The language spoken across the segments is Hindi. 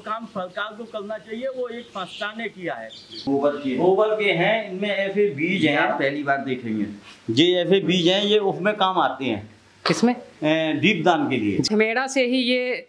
काम सरकार को करना चाहिए वो एक संस्था ने किया है। गोबर के हैं, इनमें ऐसे बीज हैं, आप पहली बार देख रही हैं। ये ऐसे बीज हैं, ये उसमें काम आते हैं। किसमें? दीपदान के लिए। झमेड़ा से ही ये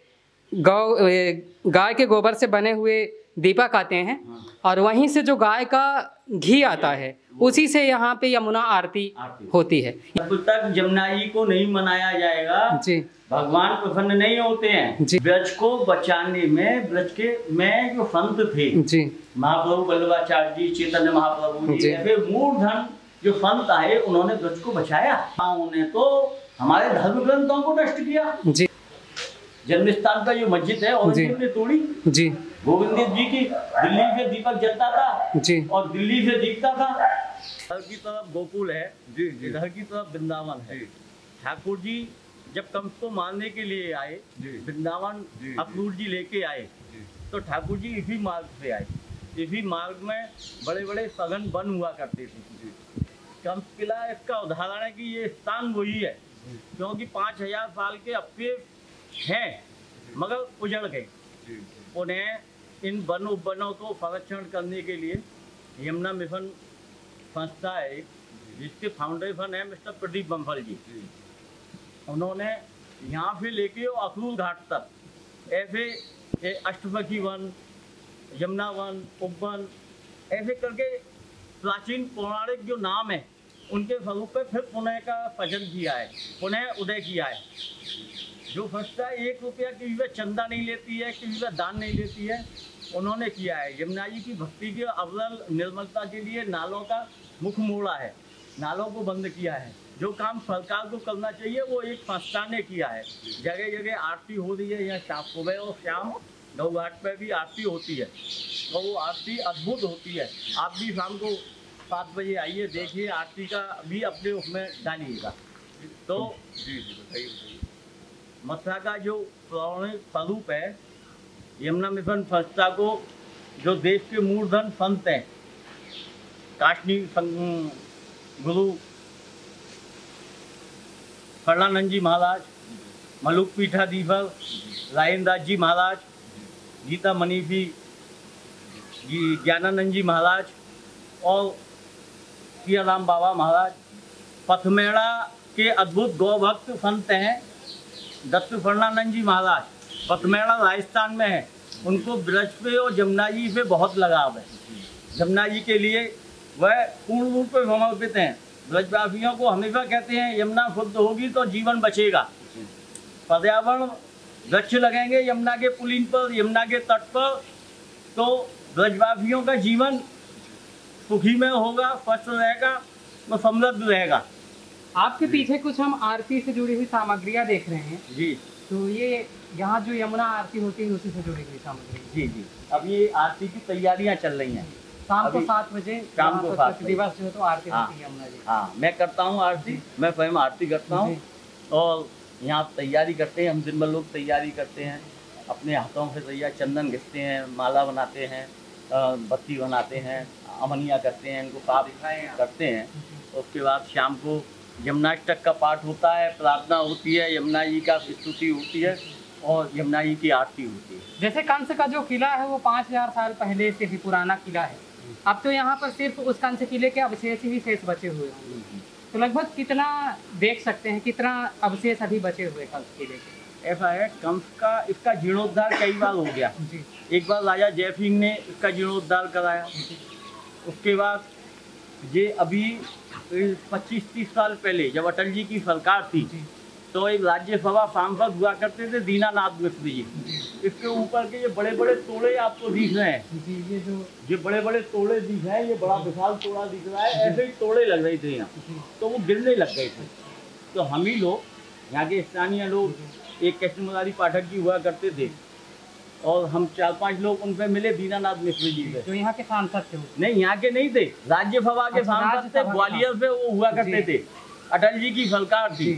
गाय के गोबर से बने हुए दीपक आते हैं और वहीं से जो गाय का घी आता है उसी से यहाँ पे यमुना आरती होती है। जब तक जमुना जी को नहीं मनाया जाएगा जी, भगवान प्रसन्न नहीं होते हैं। जी। ब्रज को बचाने में ब्रज के में जो संत थे जी, महाप्रभु वल्लभाचार्य जी, चैतन्य महाप्रभु जी, ऐसे मूर्धन जो संत आए उन्होंने ब्रज को बचाया। उन्होंने तो हमारे धर्म ग्रंथों को नष्ट किया। जी, जन्म स्थान का जो मस्जिद है उन्होंने तोड़ी। जी, गोविंद जी की दिल्ली से दीपक जलता था जी, और दिल्ली से दिखता था। इधर की तरफ गोकुल है जी, इधर की तरफ वृंदावन है। ठाकुर जी जब कंस को मारने के लिए आए वृंदावन, अक्रूर जी लेके आए, तो ठाकुर जी इसी मार्ग से आए। इसी मार्ग में बड़े बड़े सघन वन हुआ करते थे। कंस किला इसका उदाहरण है कि ये स्थान वही है, क्योंकि 5000 साल के अवशेष हैं मगर उजड़ गए। उन्हें इन वन उपवनों को संरक्षण करने के लिए यमुना मिशन संस्था है, जिसके फाउंडेशन है मिस्टर प्रदीप बंसल जी। उन्होंने यहाँ से लेके अक्रूर घाट तक ऐसे अष्टमुखी वन, यमुना वन, उपवन ऐसे करके प्राचीन पौराणिक जो नाम है उनके स्वरूप पे फिर पुनः का सृजन किया है, पुनः उदय किया है। जो संस्था 1 रुपया किसी पे चंदा नहीं लेती है, किसी पे दान नहीं लेती है, उन्होंने किया है। यमुना जी की भक्ति के अव्वल निर्मलता के लिए नालों का मुख मोड़ा है, नालों को बंद किया है। जो काम सरकार को करना चाहिए वो एक संस्था ने किया है। जगह जगह आरती हो रही है, यहाँ सुबह और शाम गौ घाट पर भी आरती होती है, तो वो आरती अद्भुत होती है। आप भी शाम को 7 बजे आइए, देखिए आरती का भी अपने उसमें डालिएगा। तो मथुरा का जो पौराणिक स्वरूप है, यमुना मिशन संस्था को जो देश के मूर्धन संत हैं, काशनी गुरु कर्णानंद जी महाराज, मलुक पीठाधीश्वर रायन दास जी महाराज, गीता मनीषी जी ज्ञानानंद जी महाराज और सियाराम बाबा महाराज, पथमेड़ा के अद्भुत गौभक्त संत हैं दत्त फर्णानंद जी महाराज, पथमेड़ा राजस्थान में है। उनको ब्रज पे और जमुना जी से बहुत लगाव है। जमुना जी के लिए वह पूर्ण रूप से समर्पित हैं। ब्रजवासियों को हमेशा कहते हैं यमुना शुद्ध होगी तो जीवन बचेगा। पर्यावरण वृक्ष लगेंगे यमुना के पुलिन पर, यमुना के तट पर, तो ब्रजवासियों का जीवन सुखी में होगा, स्वस्थ रहेगा और समृद्ध रहेगा। आपके पीछे कुछ हम आरती से जुड़ी हुई सामग्रियाँ देख रहे हैं जी। तो ये यहाँ जो यमुना आरती होती है उसी से जुड़ी हुई सामग्री। जी जी। अब ये आरती की तैयारियाँ चल रही हैं। शाम को 7 बजे शाम को 7 दिवस जो तो आरती होती है यमुना जी। हाँ, मैं करता हूँ आरती, मैं स्वयं आरती करता हूँ और यहाँ तैयारी करते हैं। हम दिन भर लोग तैयारी करते हैं, अपने हाथों से तैयार चंदन घिसते हैं, माला बनाते हैं, बत्ती बनाते हैं, अमनिया करते हैं, इनको साफ करते हैं। उसके बाद शाम को यमुनाष्टक का पाठ होता है, प्रार्थना होती है, यमुना जी का स्तुति होती है और यमुना जी की आरती होती है। जैसे कंस का जो किला है वो 5000 साल पहले से ही पुराना किला है, अब तो यहाँ पर सिर्फ उस कंस किले के अवशेष ही शेष बचे हुए हैं। तो लगभग कितना देख सकते हैं, कितना अवशेष अभी बचे हुए कंस किले के? ऐसा है, कंस का इसका जीर्णोद्धार कई बार हो गया। एक बार राजा जय सिंह ने इसका जीर्णोद्धार कराया। उसके बाद ये अभी 25-30 साल पहले जब अटल जी की सरकार थी तो एक राज्यसभा सांसद हुआ करते थे दीनानाथ मिश्र जी। इसके ऊपर के ये बड़े बड़े तोड़े आपको दिख रहे हैं, ये बड़े बड़े तोड़े दिख रहे हैं, ये बड़ा विशाल तोड़ा दिख रहा है। ऐसे ही तोड़े लग रहे थे यहाँ, तो वो गिरने लग गए थे। तो हम ही लोग यहाँ के स्थानीय लोग, एक कृष्ण मुरारी पाठक जी हुआ करते थे और हम 4-5 लोग उन पे मिले, दीनानाथ मिश्र जी पे, जो यहाँ के सांसद थे। नहीं, यहाँ के नहीं थे, राज्यसभा के सांसद थे, ग्वालियर से वो हुआ करते थे। अटल जी की सरकार थी,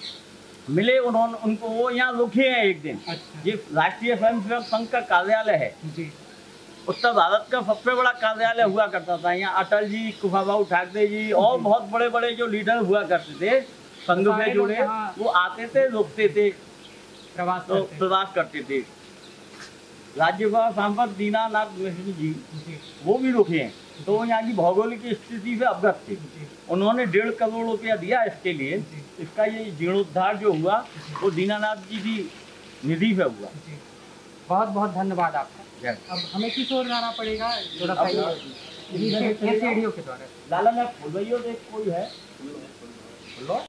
मिले उन्होंने उनको, वो यहाँ रुके हैं एक दिन। ये राष्ट्रीय स्वयंसेवक संघ का कार्यालय है, उत्तर भारत का सबसे बड़ा कार्यालय हुआ करता था यहाँ। अटल जी, कुशाभाऊ ठाकरे जी और बहुत बड़े बड़े जो लीडर हुआ करते थे संघ में जुड़े, वो आते थे, रुकते थे, प्रवास करते थे। राज्यपाल सांसद दीनानाथ मिश्र जी वो भी रुके हैं, तो वो यहाँ की भौगोलिक स्थिति से अवगत थे। उन्होंने 1.5 करोड़ रुपया दिया इसके लिए। इसका ये जीर्णोद्धार जो हुआ वो दीनानाथ जी की निधि से हुआ। बहुत बहुत धन्यवाद आपका। अब हमें किस ओर जाना पड़ेगा, थोड़ा सा ये सीढ़ियों के द्वारा। लाला मैं फुलवैयो देख कोई है बोलो।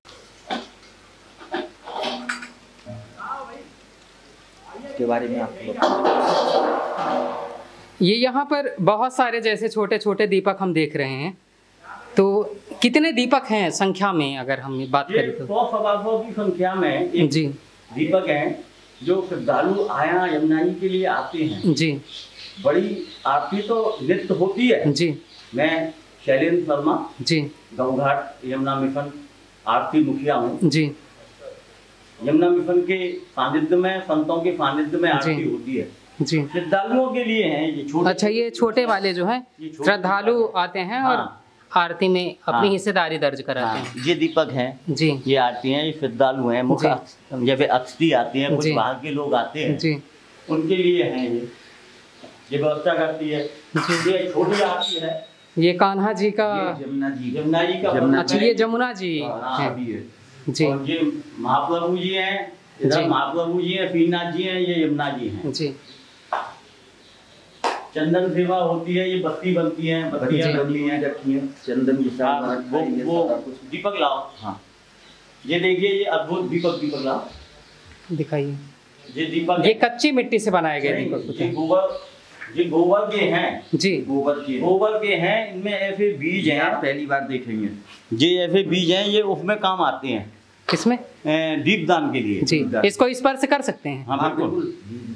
के बारे में आपको बताओ। ये यहाँ पर बहुत सारे जैसे छोटे छोटे दीपक हम देख रहे हैं, तो कितने दीपक हैं संख्या में अगर हम बात करें तो? 100-125 की संख्या में एक जी दीपक हैं जो श्रद्धालु आया यमुना जी के लिए आते हैं। जी बड़ी आरती तो नित्य होती है। जी मैं शैलेंद्र शर्मा जी गौघाट यमुना मिशन आरती मुखिया हूँ। जी यमुना मिशन के सानिध्य में, संतों के सानिध्य में आरती जी। होती है। जी श्रद्धालुओं के लिए हैं ये छोटे। अच्छा, ये छोटे वाले जो हैं ये छोटे श्रद्धालु आते हैं और हाँ। आरती में अपनी हाँ। हिस्सेदारी दर्ज कराते हाँ, ये दीपक हैं, हैं। जी ये आरती हैं, ये श्रद्धालु हैं। मुख्य जब अक्षती आती हैं, कुछ जी। बाहर के लोग आते हैं, जी उनके लिए हैं ये व्यवस्था करती है। जी। ये छोटी आरती है, ये कान्हा जी का, ये जमुना जी यमुना जी का यमुना- अच्छा ये जमुना जी हाँ, हैं। भी है। जी और ये महाप्रभु जी हैं, जी। इधर महाप्रभु जी हैं, श्रीनाथ जी हैं, ये यमुना जी हैं। जी चंदन सेवा होती है, ये बत्ती बनती है, बत्तियां जी। बनती हैं। रखी है चंदन के हाँ, साथ वो दीपक लाओ। हाँ, ये देखिए, ये अद्भुत दीपक लाओ। दिखाइए, ये दीपक ये कच्ची मिट्टी से बनाए गए दीपक होते ये हैं। ये गोबर के हैं, जी गोबर की गोबर के हैं। इनमें ऐसे बीज ये हैं, आप पहली बार देखेंगे। ये ऐसे बीज हैं, ये उसमें काम आते हैं, किसमें? दीपदान के लिए। जी, इसको स्पर्श कर सकते हैं। हाँ बिल्कुल।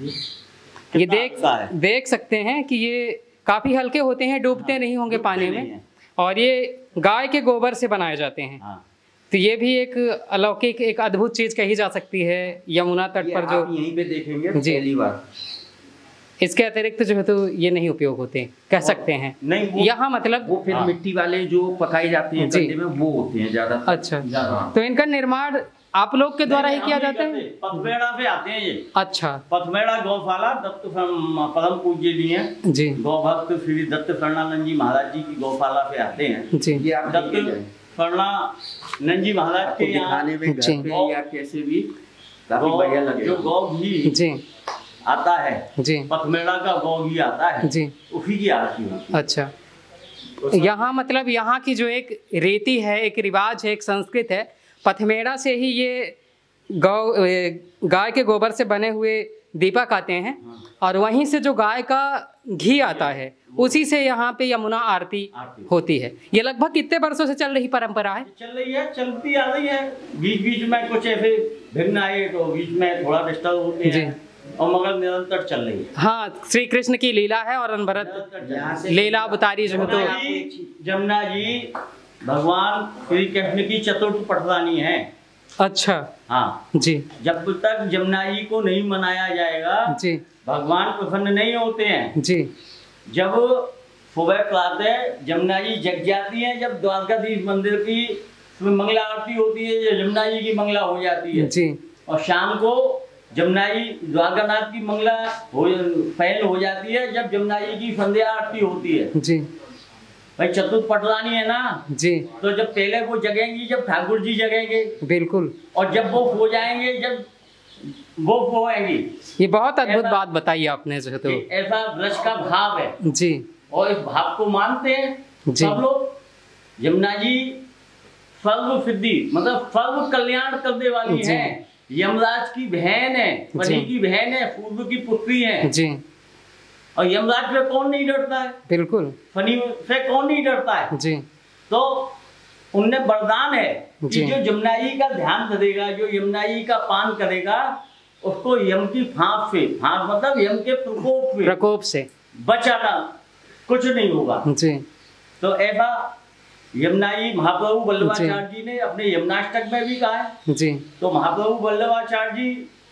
ये कितना अच्छा है। देख सकते हैं कि ये काफी हल्के होते हैं, डूबते नहीं होंगे डूबते पानी नहीं में, हैं। और ये गाय के गोबर से बनाए जाते हैं। हाँ, तो ये भी एक अलौकिक, एक अद्भुत चीज कही जा सकती है यमुना तट ये पर। आप जो यहीं पे देखेंगे जी। पहली बार। इसके अतिरिक्त जो है तो ये नहीं उपयोग होते, कह सकते हैं। नहीं वो यहाँ मतलब वो फिर हाँ। मिट्टी वाले जो पकाए जाते हैं जी। गड्ढे में वो होते हैं ज्यादा। अच्छा, हाँ। तो इनका निर्माण आप लोग के द्वारा ही नहीं, किया हम नहीं जाता है? करते। पथमेड़ा से आते हैं ये। अच्छा पथमेड़ा गौशाला दत्त परम पूज्य जी हैं, जी गौभक्त श्री दत्त शरणानंद जी महाराज जी की गौशाला से आते हैं। जी ये आप दत्त लेके जाएं। शरणानंद जी महाराज आपको के यहाँ दिखाने में घर जी। पे या कैसे भी काफी गौ- बढ़िया जो लगेगा। गौ घी जी आता है, जी पथमेड़ा का गौ घी आता है, जी उसी की आरती होती है। अच्छा, यहाँ मतलब यहाँ की जो एक रीति है, एक रिवाज है, एक संस्कृत है, पथमेड़ा से ही ये गाय के गोबर से बने हुए दीपक आते हैं, और वहीं से जो गाय का घी आता है उसी से यहाँ पे यमुना आरती होती है। ये लगभग कितने वर्षों से चल रही परंपरा है? चल रही है, चलती आ रही है। बीच बीच में कुछ ऐसे विघ्न आए तो बीच में थोड़ा डिस्टर्ब होते जी। हैं, और मगर निरंतर चल रही है। हाँ, श्री कृष्ण की लीला है और अनवरत निरंतर चल रही यहाँ है। से लीला अवतारी जो है तो जमुना जी भगवान श्री कृष्ण की चतुर्थ पटरानी है। अच्छा हाँ, जी जब तक जमुना जी को नहीं मनाया जाएगा जी भगवान प्रसन्न नहीं होते हैं। जी जब सुबह प्रातः जमुना जी जग जाती हैं, जब द्वारकाधीश मंदिर की मंगला आरती होती है, जब जमुना जी की मंगला हो जाती है, जी और शाम को जमुना जी द्वारकानाथ की मंगला पहल हो जाती है, जब जमुना जी की संध्या आरती होती है। जी भाई चतुर्थ पटरानी है ना, जी तो जब पहले वो जगेंगी, जब ठाकुर जी जगेंगे, बिल्कुल, और जब वो हो जाएंगे, जब वो होएंगी। ये बहुत अद्भुत ऐसा- बात बताई आपने जो है तो। ऐसा ब्रज का भाव है, जी और इस भाव को मानते हैं जी। सब लोग। यमुना जी सर्व सिद्धि मतलब सर्व कल्याण करने वाली जी। है। यमराज की बहन है, फनी जी। की बहन है, सूर्य की पुत्री है, जी और यमराज से कौन नहीं डरता है? बिल्कुल फनी से कौन नहीं डरता है? जी तो उनने वरदान है कि जी। जो यमुना जी का ध्यान करेगा, जो यमुना जी का पान करेगा, उसको यम की फांस से, फांस मतलब यम के प्रकोप से बचाना, कुछ नहीं होगा। जी तो ऐसा यमुना जी महाप्रभु वल्लभाचार्य जी ने अपने यमुनाष्टक में भी कहा है। जी तो महाप्रभु वल्लभाचार्य जी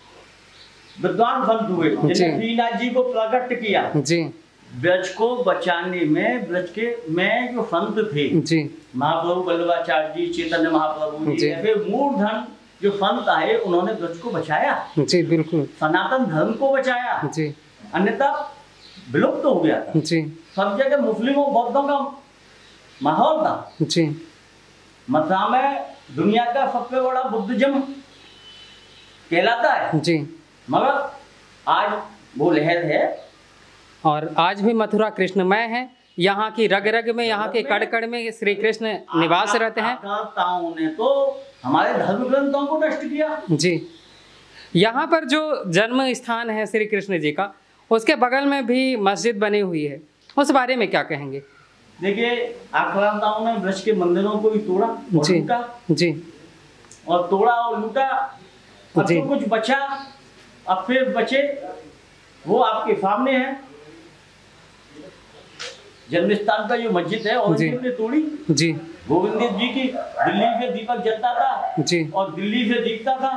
विद्वान संत हुए, जिन्होंने श्रीनाथ जी को प्रकट किया। जी ब्रज को बचाने में, ब्रज के में जो संत थे, जी महाप्रभु वल्लभाचार्य जी, चैतन्य महाप्रभु जी। जी, ऐसे मूर्धन जो संत आए, उन्होंने ब्रज को बचाया, जी बिल्कुल सनातन धर्म को बचाया। जी अन्यथा विलुप्त हो गया था जी सब जगह मुस्लिमों बौद्धों का माहौल था जी मथुरा में दुनिया का सबसे बड़ा बुद्धिज्म कहलाता है जी। मगर आज वो लहर है और आज भी मथुरा कृष्णमय है। यहाँ की रग रग में, यहाँ के कड़ कड़ में श्री कृष्ण निवास रहते हैं। आक्रांताओं ने तो हमारे धर्म ग्रंथों को नष्ट किया जी। यहाँ पर जो जन्म स्थान है श्री कृष्ण जी का, उसके बगल में भी मस्जिद बनी हुई है, उस बारे में क्या कहेंगे? देखिए आक्रांताओं ने ब्रज के मंदिरों को ही तोड़ा और जी लूटा जी और तोड़ा और लूटा। अब जी। तो कुछ बचा, अब फिर बचे वो आपके सामने है। जन्म स्थान का जो मस्जिद है और जी। ने तोड़ी। जी गोविंद जी की दिल्ली से दीपक जलता था जी और दिल्ली से दिखता था,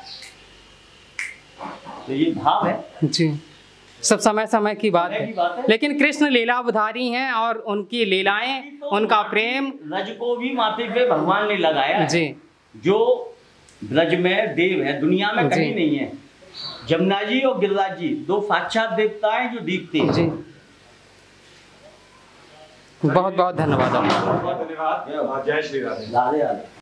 तो ये भाव है। जी, सब समय समय की बात समय की है, बात है। लेकिन कृष्ण लीलावधारी हैं और उनकी लीलाएं, उनका प्रेम। रज को भी माथे पे भगवान ने लगाया है। जी जो ब्रज में देव है दुनिया में जी। कहीं नहीं है। जमुना जी और गिरिराज जी दो साक्षात देवताएं जो दिखते हैं। जी, बहुत बहुत धन्यवाद आपका। बहुत धन्यवाद। जय श्री राधे। राधे राधे।